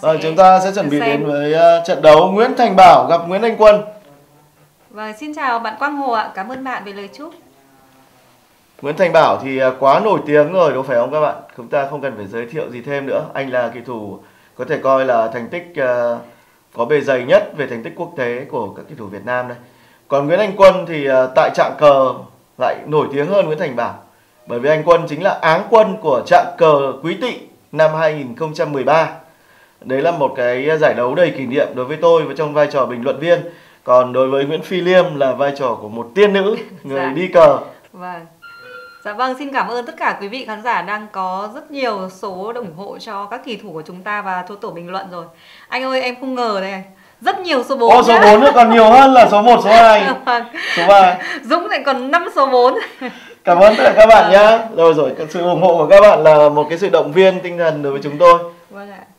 Vâng, chúng ta sẽ chuẩn bị đến với trận đấu Nguyễn Thành Bảo gặp Nguyễn Anh Quân. Vâng, xin chào bạn Quang Hồ ạ. Cảm ơn bạn về lời chúc. Nguyễn Thành Bảo thì quá nổi tiếng rồi đúng phải không các bạn? Chúng ta không cần phải giới thiệu gì thêm nữa. Anh là kỳ thủ có thể coi là thành tích có bề dày nhất về thành tích quốc tế của các kỳ thủ Việt Nam đây. Còn Nguyễn Anh Quân thì tại trạng cờ lại nổi tiếng hơn Nguyễn Thành Bảo. Bởi vì anh Quân chính là áng quân của trạng cờ Quý Tỵ năm 2013. Đấy là một cái giải đấu đầy kỷ niệm đối với tôi và trong vai trò bình luận viên. Còn đối với Nguyễn Phi Liêm là vai trò của một tiên nữ, người đi cờ. Vâng. Dạ vâng, xin cảm ơn tất cả quý vị khán giả đang có rất nhiều số ủng hộ cho các kỳ thủ của chúng ta và cho tổ bình luận rồi. Anh ơi, em không ngờ đây. Rất nhiều số 4. Số 4 nữa còn nhiều hơn là số 1, số 2, số 3. Dũng lại còn 5 số 4. Cảm ơn tất cả các bạn nhé. Rồi, sự ủng hộ của các bạn là một cái sự động viên tinh thần đối với chúng tôi. Vâng ạ.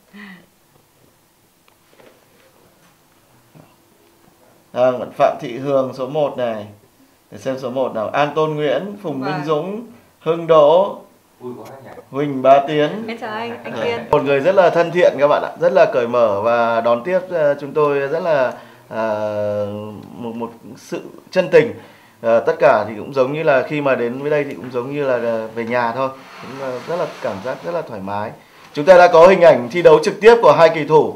Phạm Thị Hường số 1 này. Để xem số 1 nào. An Tôn Nguyễn, Phùng Minh Dũng, Hưng Đỗ, Huỳnh Bá Tiến. Em chào anh Kiên. Một người rất là thân thiện các bạn ạ, rất là cởi mở và đón tiếp chúng tôi rất là một sự chân tình. Tất cả thì cũng giống như là khi mà đến với đây thì cũng giống như là về nhà thôi, cũng rất là cảm giác rất là thoải mái. Chúng ta đã có hình ảnh thi đấu trực tiếp của hai kỳ thủ.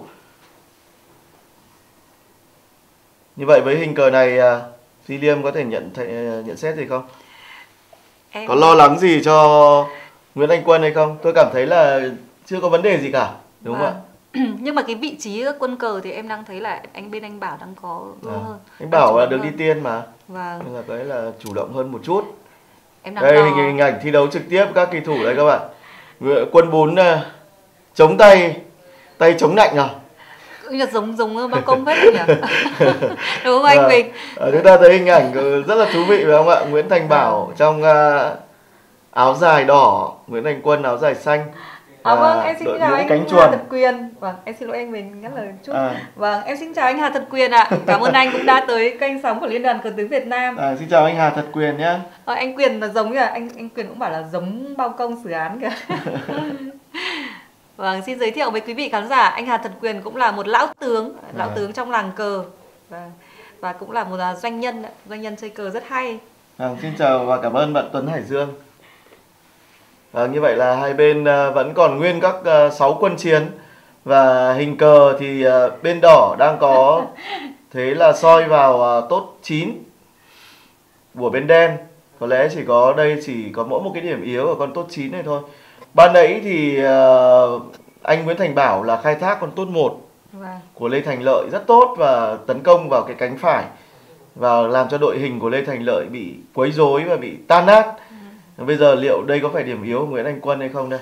Như vậy với hình cờ này, Phi Liêm có thể nhận xét gì không? Có lo lắng gì cho Nguyễn Anh Quân hay không? Tôi cảm thấy là chưa có vấn đề gì cả, đúng không ạ? Nhưng mà cái vị trí quân cờ thì em đang thấy là bên anh Bảo đang có hơn. Anh Bảo là được đi tiên mà. Vâng. Nên là cái là chủ động hơn một chút. Em đang đây hình ảnh thi đấu trực tiếp các kỳ thủ đây các bạn. Quân 4 chống tay chống nạnh à? Giống bác công hết nhỉ? Đúng không anh Bình? Chúng ta thấy hình ảnh rất là thú vị phải không ạ? Nguyễn Thành Bảo trong áo dài đỏ, Nguyễn Anh Quân áo dài xanh. Vâng, em xin chào anh Hà Thật Quyền. Vâng, em xin lỗi anh Bình ngắt lời chút. Vâng, em xin chào anh Hà Thật Quyền ạ. Cảm ơn anh cũng đã tới kênh sóng của Liên đoàn Cờ tướng Việt Nam. Xin chào anh Hà Thật Quyền nhé. Anh Quyền là giống như là anh Quyền cũng bảo là giống bao công xử án kìa. Vâng, xin giới thiệu với quý vị khán giả, anh Hà Thật Quyền cũng là một lão tướng trong làng cờ và cũng là một doanh nhân chơi cờ rất hay. Xin chào và cảm ơn bạn Tuấn Hải Dương. Như vậy là hai bên vẫn còn nguyên các 6 quân chiến và hình cờ thì bên đỏ đang có thế là soi vào tốt 9 của bên đen. Có lẽ chỉ có mỗi một cái điểm yếu ở con tốt 9 này thôi. Ban nãy thì anh Nguyễn Thành Bảo là khai thác con tốt 1 của Lê Thành Lợi rất tốt và tấn công vào cái cánh phải và làm cho đội hình của Lê Thành Lợi bị quấy rối và bị tan nát. Bây giờ liệu đây có phải điểm yếu của Nguyễn Anh Quân hay không đây?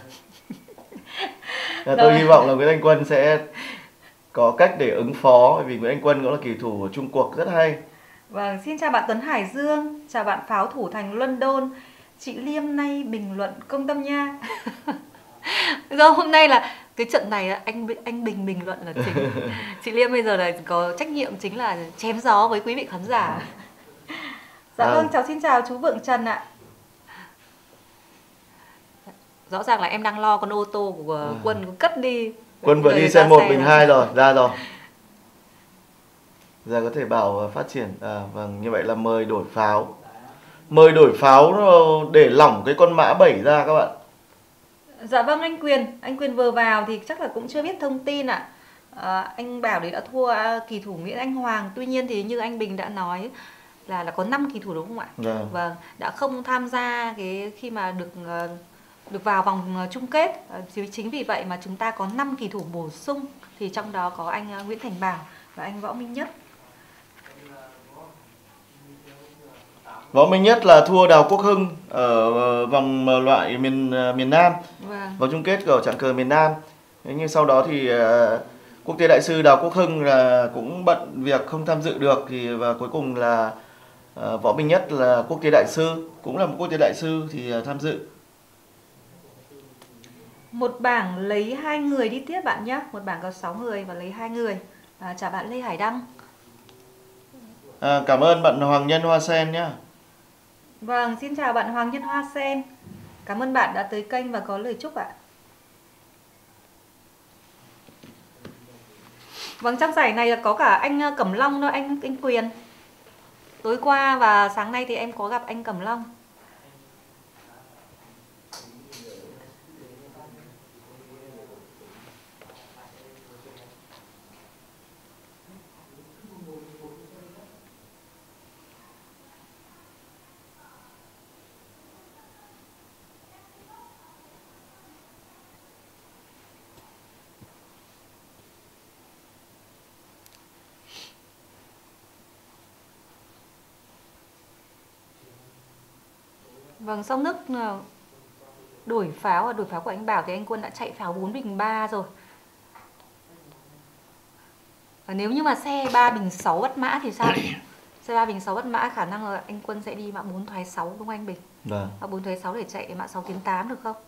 Tôi hy vọng là Nguyễn Anh Quân sẽ có cách để ứng phó, vì Nguyễn Anh Quân cũng là kỳ thủ của Trung Quốc rất hay. Vâng, xin chào bạn Tuấn Hải Dương, chào bạn Pháo Thủ Thành London. Chị Liêm nay bình luận công tâm nha. Do hôm nay là cái trận này anh bình luận là chính. Chị Liêm bây giờ là có trách nhiệm chính là chém gió với quý vị khán giả. Dạ vâng, xin chào chú Vượng Trần ạ. Rõ ràng là em đang lo con ô tô của Quân cất đi. Quân vừa đi xe 1 bình 2 rồi, ra rồi. Giờ có thể bảo phát triển. Vâng, như vậy là mời đổi pháo. Mời đổi pháo để lỏng cái con mã 7 ra các bạn. Dạ vâng anh Quyền vừa vào thì chắc là cũng chưa biết thông tin ạ. Anh Bảo đấy đã thua kỳ thủ Nguyễn Anh Hoàng. Tuy nhiên thì như anh Bình đã nói là có 5 kỳ thủ đúng không ạ? Vâng, đã không tham gia khi mà được vào vòng chung kết. Chính vì vậy mà chúng ta có 5 kỳ thủ bổ sung, thì trong đó có anh Nguyễn Thành Bảo và anh Võ Minh Nhất. Võ Minh Nhất là thua Đào Quốc Hưng ở vòng loại miền Nam, vòng chung kết của trạng cờ miền Nam. Nhưng sau đó thì quốc tế đại sư Đào Quốc Hưng là cũng bận việc không tham dự được, và cuối cùng là Võ Minh Nhất là quốc tế đại sư, cũng là một quốc tế đại sư thì tham dự. Một bảng lấy 2 người đi tiếp bạn nhé. Một bảng có 6 người và lấy 2 người. Chào bạn Lê Hải Đăng. Cảm ơn bạn Hoàng Nhân Hoa Sen nhé. Vâng, xin chào bạn Hoàng Nhân Hoa Sen. Cảm ơn bạn đã tới kênh và có lời chúc ạ. Vâng, trong giải này là có cả anh Cẩm Long nữa, anh Quyền. Tối qua và sáng nay thì em có gặp anh Cẩm Long. Vâng, xong nước đổi pháo của anh Bảo thì anh Quân đã chạy pháo 4 bình 3 rồi. Và nếu như mà xe 3 bình 6 bắt mã thì sao? Xe 3 bình 6 bắt mã khả năng là anh Quân sẽ đi mã 4 thoái 6 đúng không anh Bình? Vâng. Mã 4 thoái 6 để chạy mã 6 tiến 8 được không?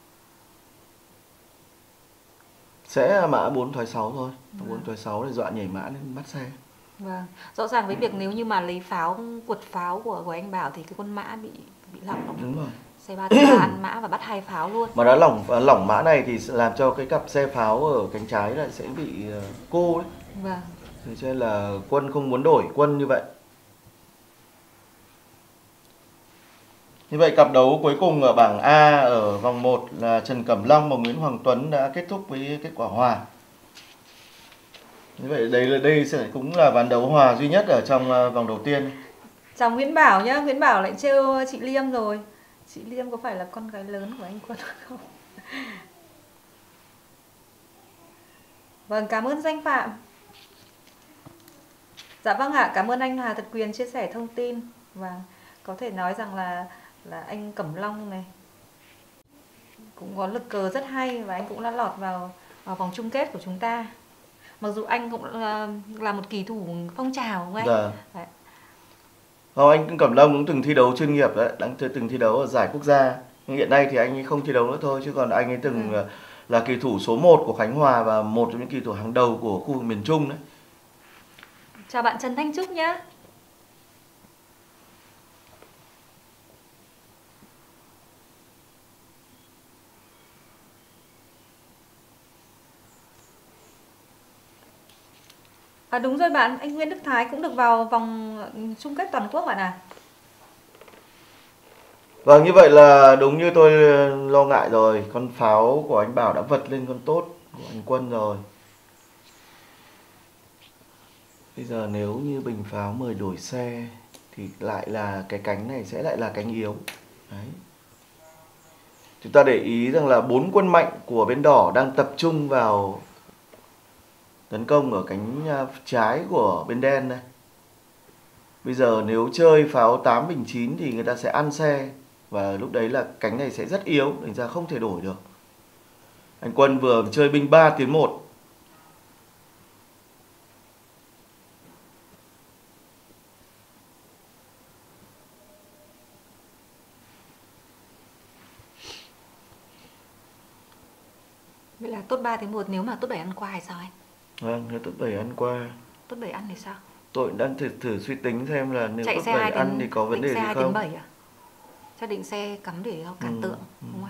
Sẽ mã 4 thoái 6 thôi. 4 thoái 6 để dọa nhảy mã lên bắt xe. Vâng. Rõ ràng với việc nếu như mà lấy pháo, quật pháo của anh Bảo thì cái con mã bị lỏng. Đúng rồi. Xe 3 thứ 3 ăn mã và bắt 2 pháo luôn. Mà đã lỏng mã này thì làm cho cái cặp xe pháo ở cánh trái lại sẽ bị cô đấy. Vâng. Thế cho nên là Quân không muốn đổi quân như vậy. Như vậy cặp đấu cuối cùng ở bảng A ở vòng 1 là Trần Cẩm Long và Nguyễn Hoàng Tuấn đã kết thúc với kết quả hòa. Như vậy đây sẽ cũng là ván đấu hòa duy nhất ở trong vòng đầu tiên. Chào Nguyễn Bảo nhá, Nguyễn Bảo lại trêu chị Liêm rồi. Chị Liêm có phải là con gái lớn của anh Quân không? Vâng, cảm ơn Danh Phạm. Dạ vâng ạ, cảm ơn anh Hà Thật Quyền chia sẻ thông tin. Và có thể nói rằng là anh Cẩm Long này cũng có lực cờ rất hay và anh cũng đã lọt vào vòng chung kết của chúng ta. Mặc dù anh cũng là một kỳ thủ phong trào đúng không anh? Dạ. Anh Cẩm Long cũng từng thi đấu chuyên nghiệp đấy, từng thi đấu ở giải quốc gia. Nhưng hiện nay thì anh ấy không thi đấu nữa thôi, chứ còn anh ấy từng là kỳ thủ số 1 của Khánh Hòa và một trong những kỳ thủ hàng đầu của khu vực miền Trung đấy. Chào bạn Trần Thanh Trúc nhé. Đúng rồi bạn, anh Nguyễn Đức Thái cũng được vào vòng chung kết toàn quốc bạn à? Vâng, như vậy là đúng như tôi lo ngại rồi. Con pháo của anh Bảo đã vật lên con tốt của anh Quân rồi. Bây giờ nếu như bình pháo mời đổi xe thì lại là cái cánh này sẽ lại là cánh yếu. Đấy. Chúng ta để ý rằng là 4 quân mạnh của bên đỏ đang tập trung vào tấn công ở cánh trái của bên đen này. Bây giờ nếu chơi pháo 8 bình 9 thì người ta sẽ ăn xe. Và lúc đấy là cánh này sẽ rất yếu, thành ra không thể đổi được. Anh Quân vừa chơi binh 3 tiến 1. Vậy là tốt 3 tiến 1 nếu mà tốt 7 ăn qua hay sao anh? Vâng, nếu tốt 7 ăn qua. Tốt 7 ăn thì sao? Tôi đang thử suy tính xem là nếu chạy tốt xe 7 ăn thì có vấn đề gì không? Xe 2 tiến 7 à? Chắc định xe cắm để cản tượng, đúng không anh?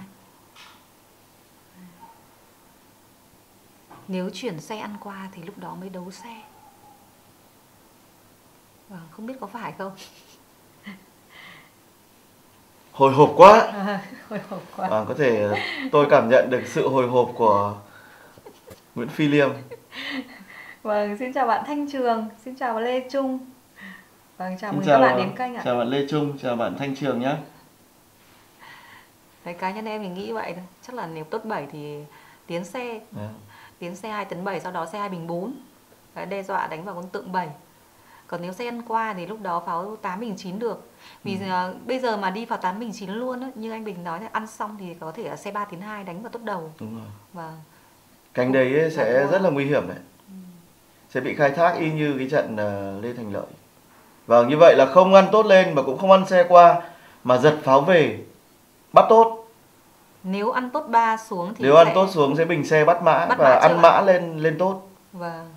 Nếu chuyển xe ăn qua thì lúc đó mới đấu xe. Vâng, không biết có phải không? Hồi hộp quá. Hồi hộp quá. Có thể tôi cảm nhận được sự hồi hộp của Nguyễn Phi Liêm. Vâng, xin chào bạn Thanh Trường, xin chào bạn Lê Trung. Vâng, chào mừng các bạn đến kênh ạ. Chào bạn Lê Trung, chào bạn Thanh Trường nhé. Cái cá nhân em thì nghĩ vậy thôi. Chắc là nếu tốt 7 thì tiến xe. Tiến xe 2 tấn 7, sau đó xe 2 bình 4. Đấy, đe dọa đánh vào con tượng 7. Còn nếu xe ăn qua thì lúc đó pháo 8 bình 9 được. Vì bây giờ mà đi vào 8 bình 9 luôn á, như anh Bình nói là ăn xong thì có thể là xe 3 tiến 2 đánh vào tốt đầu. Đúng rồi. Vâng. Cánh đấy sẽ rất là nguy hiểm đấy. Sẽ bị khai thác y như cái trận Lê Thành Lợi. Vâng, như vậy là không ăn tốt lên mà cũng không ăn xe qua, mà giật pháo về bắt tốt. Nếu ăn tốt 3 xuống thì ăn tốt xuống sẽ bình xe bắt mã và ăn mã lên tốt. Vâng.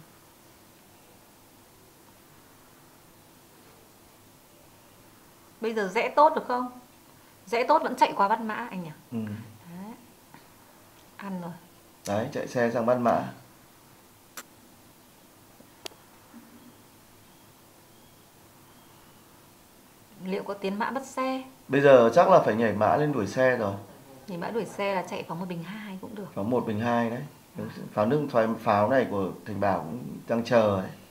Bây giờ rẽ tốt được không? Rẽ tốt vẫn chạy qua bắt mã anh nhỉ? Đấy. Ăn rồi. Đấy, chạy xe sang bắt mã. Liệu có tiến mã bắt xe? Bây giờ chắc là phải nhảy mã lên đuổi xe rồi. Nhảy mã đuổi xe là chạy pháo 1 bình 2 cũng được. Pháo 1 bình 2 đấy. Pháo nước pháo này của Thành Bảo cũng đang chờ ấy.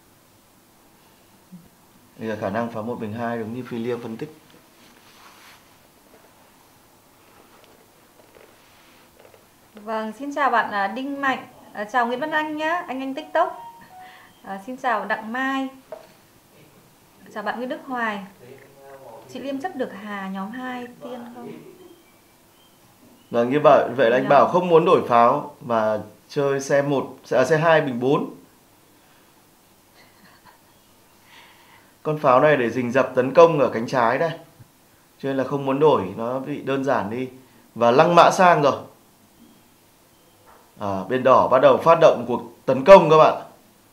Bây giờ khả năng pháo 1 bình 2 đúng như Phi Liêm phân tích. Vâng, xin chào bạn Đinh Mạnh, chào Nguyễn Văn Anh nhé, anh TikTok. Xin chào Đặng Mai, chào bạn Nguyễn Đức Hoài. Chị Liêm chấp được Hà nhóm 2 tiên không? Vâng, như vậy là anh Bảo không muốn đổi pháo và chơi xe 2 bình 4. Con pháo này để rình rập tấn công ở cánh trái đây. Cho nên là không muốn đổi, nó bị đơn giản đi. Và lăng mã sang rồi. Bên đỏ bắt đầu phát động cuộc tấn công các bạn.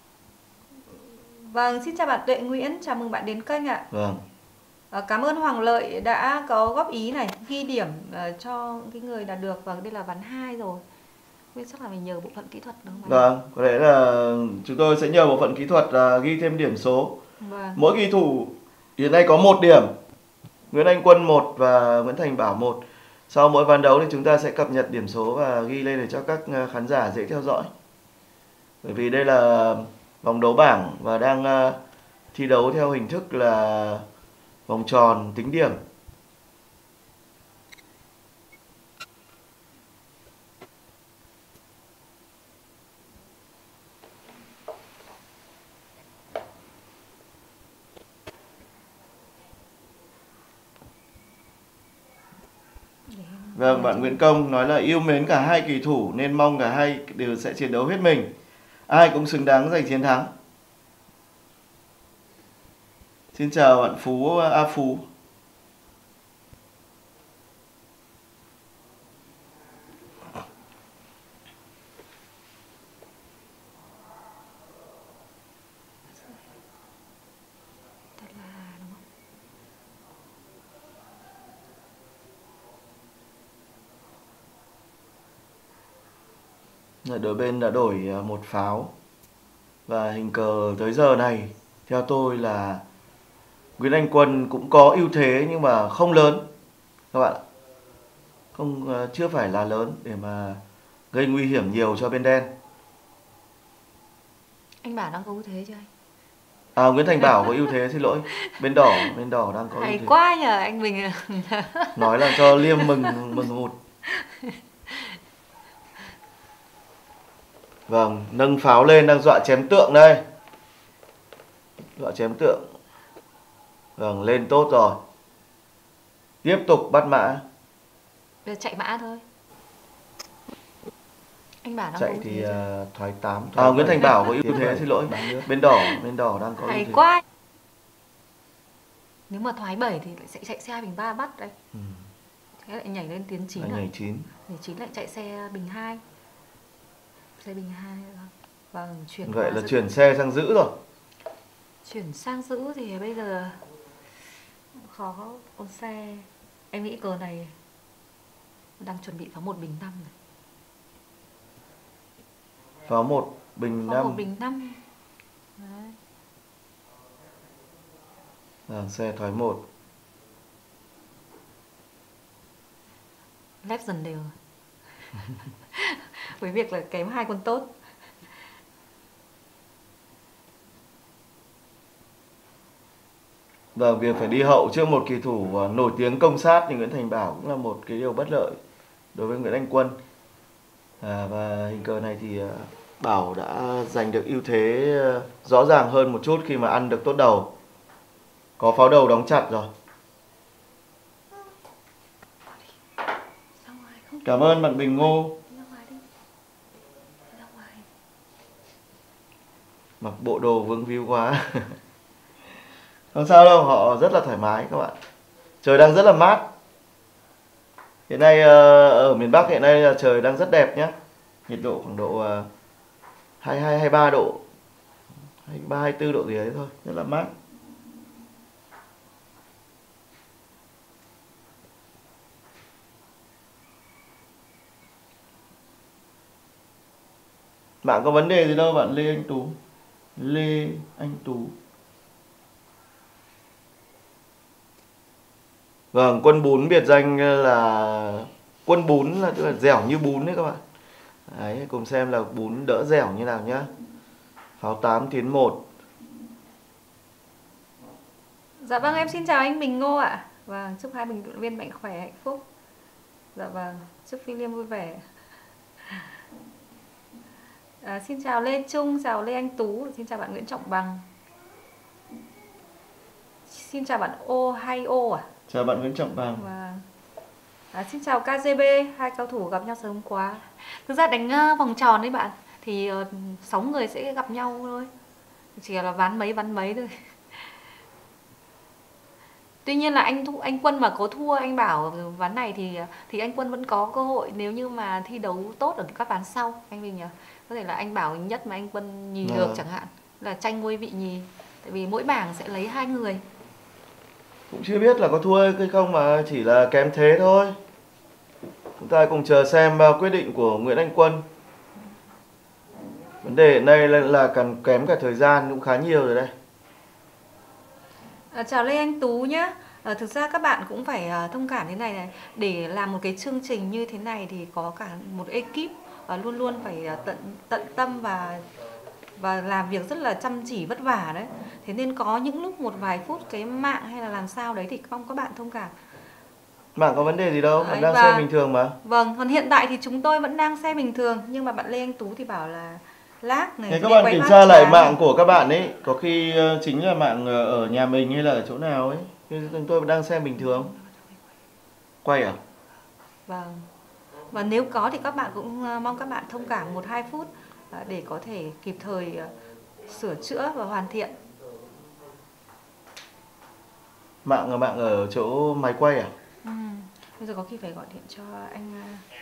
Vâng, xin chào bạn Tuệ Nguyễn, chào mừng bạn đến kênh ạ. Vâng. Cảm ơn Hoàng Lợi đã có góp ý này, ghi điểm cho cái người đạt được. Vâng, đây là ván 2 rồi. Bây chắc là mình nhờ bộ phận kỹ thuật đúng không? Vâng, có lẽ là chúng tôi sẽ nhờ bộ phận kỹ thuật ghi thêm điểm số. Vâng. Mỗi kỳ thủ hiện nay có 1 điểm. Nguyễn Anh Quân 1 và Nguyễn Thành Bảo 1. Sau mỗi ván đấu thì chúng ta sẽ cập nhật điểm số và ghi lên để cho các khán giả dễ theo dõi. Bởi vì đây là vòng đấu bảng và đang thi đấu theo hình thức là vòng tròn tính điểm. Vâng, bạn Nguyễn Công nói là yêu mến cả hai kỳ thủ nên mong cả hai đều sẽ chiến đấu hết mình. Ai cũng xứng đáng giành chiến thắng. Xin chào bạn Phú A Phú. Đôi bên đã đổi 1 pháo. Và hình cờ tới giờ này theo tôi là Nguyễn Anh Quân cũng có ưu thế nhưng mà không lớn các bạn ạ. Chưa phải là lớn để mà gây nguy hiểm nhiều cho bên đen. Anh Bảo đang có ưu thế chưa anh? Nguyễn Thành Bảo có ưu thế, xin lỗi. Bên đỏ đang có ưu thế. Hay quá nhờ anh Bình. Nói là cho Liêm mừng hụt. Vâng, nâng pháo lên đang dọa chém tượng đây. Dọa chém tượng. Vâng, lên tốt rồi. Tiếp tục bắt mã. Bây giờ chạy mã thôi. Anh Bảo đang chạy có thì thoái 8. Nguyễn Thành Bảo có ưu thế, xin lỗi. Bên đỏ đang có ưu hay thế. quá. Nếu mà thoái 7 thì lại sẽ chạy xe bình 3 bắt đây. Thế lại nhảy lên tiến 9 nhảy 9. Nhảy 9 lại chạy xe bình 2. Xe bình 2 rồi. Vâng, chuyển vậy là chuyển xe sang giữ rồi. Chuyển sang giữ thì bây giờ khó con xe. Em nghĩ cờ này đang chuẩn bị pháo 1 bình 5 này. Pháo 1 bình 5. Pháo 1 bình 5. Đấy. Xe thoái 1. Lép dần đều. Với việc là kém 2 con tốt. Và việc phải đi hậu trước một kỳ thủ nổi tiếng công sát như Nguyễn Thành Bảo cũng là một cái điều bất lợi đối với Nguyễn Anh Quân. Và hình cờ này thì Bảo đã giành được ưu thế rõ ràng hơn một chút khi mà ăn được tốt đầu. Có pháo đầu đóng chặt rồi. Cảm ơn bạn Bình Ngô. Mặc bộ đồ vương víu quá. Không sao đâu, họ rất là thoải mái các bạn. Trời đang rất là mát. Hiện nay ở miền Bắc hiện nay trời đang rất đẹp nhé. Nhiệt độ khoảng độ 22 23 độ. 23 24 độ gì đấy thôi, rất là mát. Bạn có vấn đề gì đâu bạn Lê Anh Tú. Lê Anh Tú. Vâng, quân bún biệt danh là quân bún, là tức là dẻo như bún đấy các bạn. Đấy, cùng xem là bún đỡ dẻo như nào nhá. Pháo 8 tiến 1. Dạ vâng, em xin chào anh Bình Ngô ạ. Vâng, chúc hai bình luận viên mạnh khỏe, hạnh phúc. Dạ vâng, chúc Phi Liêm vui vẻ. Xin chào Lê Trung, chào Lê Anh Tú, xin chào bạn Nguyễn Trọng Bằng. Xin chào bạn O hay O à? Chào bạn Nguyễn Trọng Bằng. Vâng. Xin chào KGB, hai cầu thủ gặp nhau sớm hôm qua. Thực ra đánh vòng tròn đấy bạn, thì 6 người sẽ gặp nhau thôi. Chỉ là ván mấy thôi. Tuy nhiên là anh Quân mà có thua anh Bảo ván này thì anh Quân vẫn có cơ hội nếu như mà thi đấu tốt ở các ván sau anh Bình nhỉ. Có thể là anh Bảo nhất mà anh Quân nhì được chẳng hạn, là tranh ngôi vị nhì. Tại vì mỗi bảng sẽ lấy 2 người. Cũng chưa biết là có thua hay không mà chỉ là kém thế thôi. Chúng ta cùng chờ xem quyết định của Nguyễn Anh Quân. Vấn đề ở đây là cần kém cả thời gian cũng khá nhiều rồi đây. Chào Lê Anh Tú nhé. Thực ra các bạn cũng phải thông cảm thế này. Để làm một cái chương trình như thế này thì có cả một ekip luôn luôn phải tận tâm và làm việc rất là chăm chỉ vất vả đấy. Thế nên có những lúc một vài phút cái mạng hay là làm sao đấy thì mong các bạn thông cảm. Mạng có vấn đề gì đâu, vẫn đang xem bình thường mà. Vâng, còn hiện tại thì chúng tôi vẫn đang xem bình thường. Nhưng mà bạn Lê Anh Tú thì bảo là lag này. Thế các bạn kiểm tra lại mạng của các bạn ấy, có khi chính là mạng ở nhà mình hay là ở chỗ nào ấy. Chúng tôi vẫn đang xem bình thường. Quay à? Vâng. Và nếu có thì các bạn cũng mong các bạn thông cảm 1-2 phút để có thể kịp thời sửa chữa và hoàn thiện. Mạng ở chỗ máy quay à? Bây giờ có khi phải gọi điện cho anh.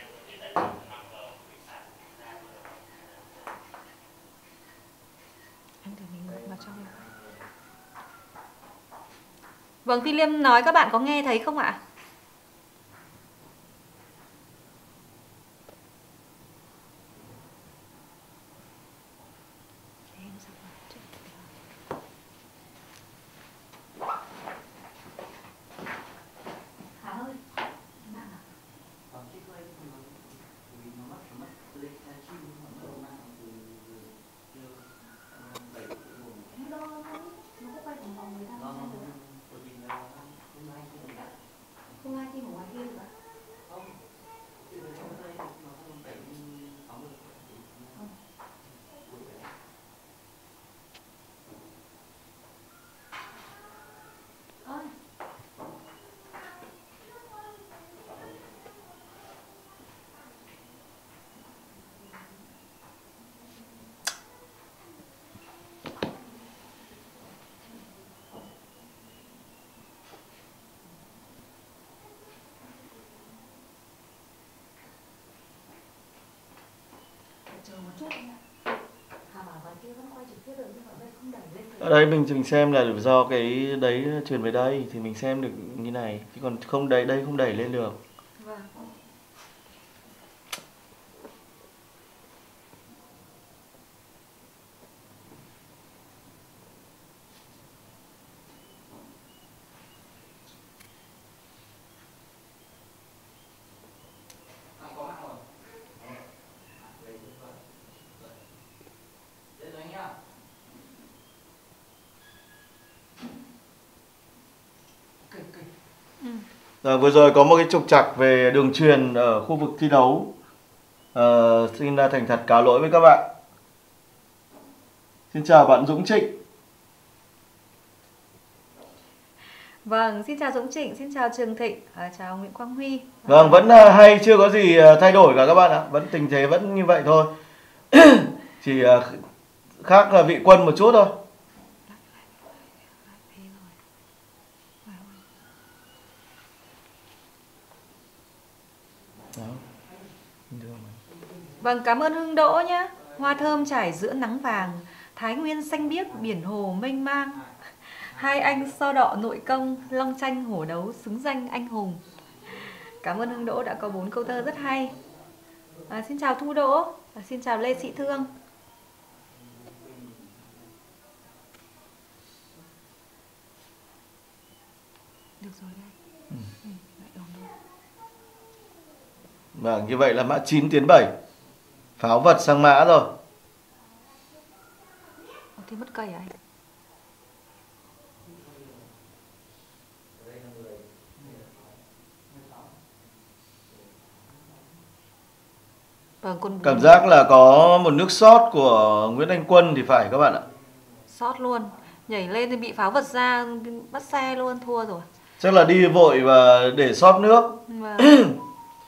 Anh để mình gọi vào trong. Vâng, Phi Liêm nói các bạn có nghe thấy không ạ? Không ai khi ở ngoài kia được ạ? Ở đây mình xem là do cái đấy truyền về đây thì mình xem được như này, chứ còn không đẩy đây không đẩy lên được. Vâng. Vừa rồi có một cái trục trặc về đường truyền ở khu vực thi đấu. Xin thành thật cáo lỗi với các bạn. Xin chào bạn Dũng Trịnh. Vâng, xin chào Dũng Trịnh, xin chào Trường Thịnh, chào Nguyễn Quang Huy. Vâng, vẫn hay, chưa có gì thay đổi cả các bạn ạ. Vẫn tình thế vẫn như vậy thôi. Chỉ khác là vị quân một chút thôi. Vâng, cảm ơn Hưng Đỗ nhé. Hoa thơm trải giữa nắng vàng, Thái Nguyên xanh biếc, biển hồ mênh mang. Hai anh so đọ nội công, long tranh hổ đấu xứng danh anh hùng. Cảm ơn Hưng Đỗ đã có 4 câu thơ rất hay. Xin chào Thu Đỗ, xin chào Lê Sĩ Thương. Được rồi đây. Vâng, như vậy là mã 9 tiến 7. Pháo vật sang mã rồi. Thì mất cây à anh? Vâng, con Cảm giác là có một nước sót của Nguyễn Anh Quân thì phải các bạn ạ. sót luôn. Nhảy lên thì bị pháo vật ra, bắt xe luôn, thua rồi. Chắc là đi vội và để sót nước. Vâng.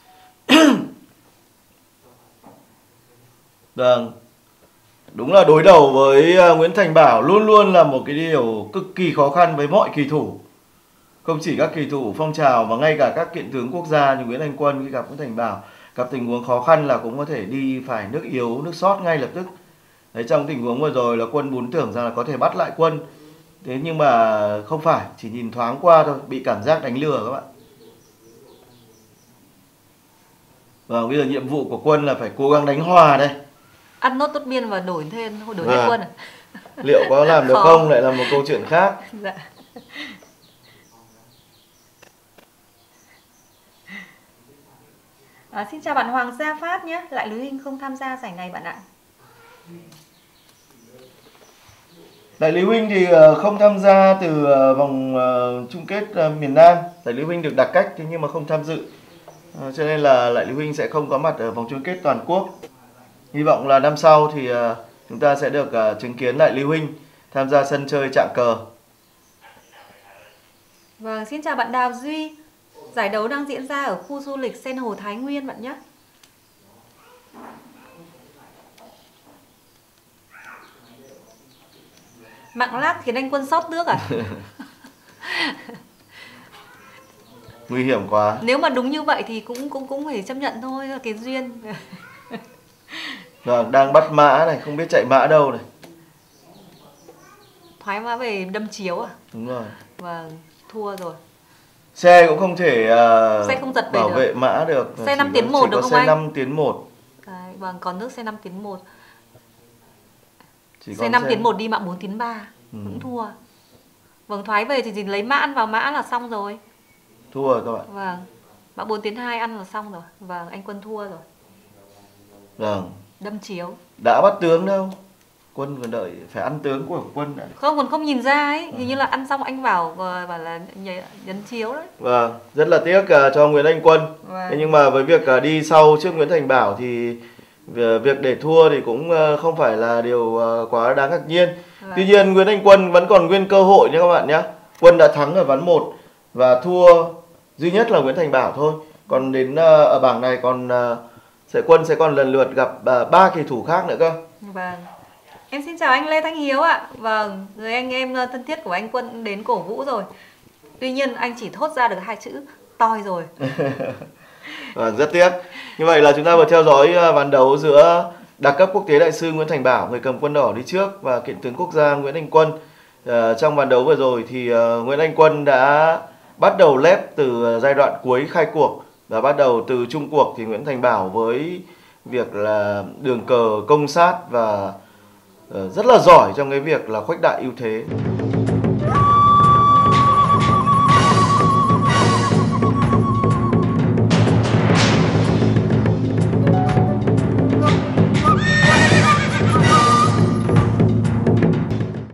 Vâng. Đúng là đối đầu với Nguyễn Thành Bảo luôn luôn là một cái điều cực kỳ khó khăn với mọi kỳ thủ. Không chỉ các kỳ thủ phong trào mà ngay cả các kiện tướng quốc gia như Nguyễn Anh Quân khi gặp Nguyễn Thành Bảo gặp tình huống khó khăn là cũng có thể đi phải nước yếu, nước sót ngay lập tức. Đấy, trong tình huống vừa rồi là Quân muốn tưởng rằng là có thể bắt lại Quân. Thế nhưng mà không phải, chỉ nhìn thoáng qua thôi, bị cảm giác đánh lừa các bạn. Và bây giờ nhiệm vụ của Quân là phải cố gắng đánh hòa đây. Ăn nốt tốt biên và đổi thêm Vâng. Quân à? Liệu có làm được Khó. không lại là một câu chuyện khác. Dạ. Xin chào bạn Hoàng Gia Phát nhé. Lại Lúy Hinh không tham gia giải này bạn ạ. Đại lý Huynh thì không tham gia từ vòng chung kết miền Nam. Đại lý Huynh được đặc cách thế nhưng mà không tham dự. Cho nên là Đại lý Huynh sẽ không có mặt ở vòng chung kết toàn quốc. Hy vọng là năm sau thì chúng ta sẽ được chứng kiến Đại lý Huynh tham gia sân chơi Trạng Cờ. Vâng, xin chào bạn Đào Duy. Giải đấu đang diễn ra ở khu du lịch Sen Hồ Thái Nguyên bạn nhé. Mạng lag khiến anh Quân sót nước à? Nguy hiểm quá. Nếu mà đúng như vậy thì cũng phải chấp nhận thôi, là cái duyên. Vâng, đang bắt mã này, không biết chạy mã đâu này. Thoái mã về đâm chiếu à? Đúng rồi. Vâng, thua rồi. Xe cũng không thể Xe không giật về bảo được. vệ mã được. Xe 5 tiến 1 chỉ đúng có không xe anh? 5 tiến 1. Đấy, vâng, còn nước xe 5 tiến 1. Chỉ Xe còn 5 tiến 1 đi mã 4 tiến 3 cũng thua. Vâng, thoái về thì lấy mã ăn vào mã là xong rồi. Thua rồi các bạn. Vâng, mã 4 tiến 2 ăn là xong rồi. Vâng, anh Quân thua rồi. Vâng. Đâm chiếu. Đã bắt tướng đâu. Quân còn đợi phải ăn tướng của Quân đã. Không, còn không nhìn ra ấy. Hình như là ăn xong anh bảo là nhấn chiếu đấy. Vâng, rất là tiếc cho Nguyễn Anh Quân. Vâng. Thế nhưng mà với việc đi sau trước Nguyễn Thành Bảo thì việc để thua thì cũng không phải là điều quá đáng ngạc nhiên. Vâng. Tuy nhiên Nguyễn Anh Quân vẫn còn nguyên cơ hội nha các bạn nhé. Quân đã thắng ở ván 1 và thua duy nhất là Nguyễn Thành Bảo thôi. Còn đến ở bảng này còn Quân sẽ còn lần lượt gặp 3 kỳ thủ khác nữa cơ. Vâng. Em xin chào anh Lê Thanh Hiếu ạ. Vâng, người anh em thân thiết của anh Quân đến cổ vũ rồi. Tuy nhiên anh chỉ thốt ra được 2 chữ toi rồi. Rất tiếc. Như vậy là chúng ta vừa theo dõi ván đấu giữa đẳng cấp quốc tế đại sư Nguyễn Thành Bảo, người cầm quân đỏ đi trước, và kiện tướng quốc gia Nguyễn Anh Quân. Trong ván đấu vừa rồi thì Nguyễn Anh Quân đã bắt đầu lép từ giai đoạn cuối khai cuộc, và bắt đầu từ chung cuộc thì Nguyễn Thành Bảo với việc là đường cờ công sát và rất là giỏi trong cái việc là khuếch đại ưu thế.